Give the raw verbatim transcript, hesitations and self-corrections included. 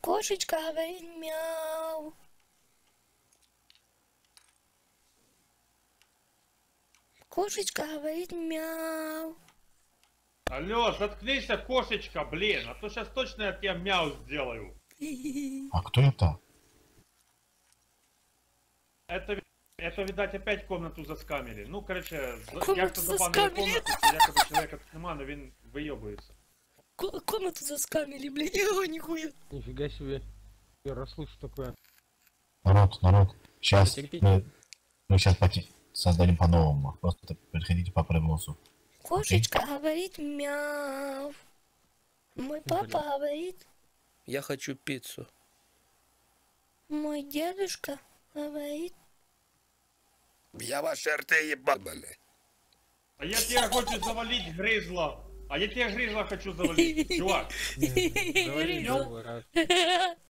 Кошечка говорит мяу. Кошечка говорит мяу. Алло, заткнись, кошечка, блин, а то сейчас точно я тебе мяу сделаю. А кто это? Это, это видать, опять комнату заскамили. Ну, короче, Комнату як-то забанили заскамили. комнату, що якоби чоловіка тут нема, но він вийобується. Ко- Комнату заскамили, блядь, о, нихуя. Нифига себе. Я расслышу такое. Народ, народ. Сейчас Терпите. мы, мы сейчас создадим по-новому. Просто приходите по привозу. Кошечка говорит мяу. Мой папа Блин. говорит, Я хочу пиццу. мой дедушка говорит. Я ваши рты ебал, блядь. А я тебя хочу завалить, грызла. А я тебя грызла хочу завалить, чувак. Говори Грызла. другой раз.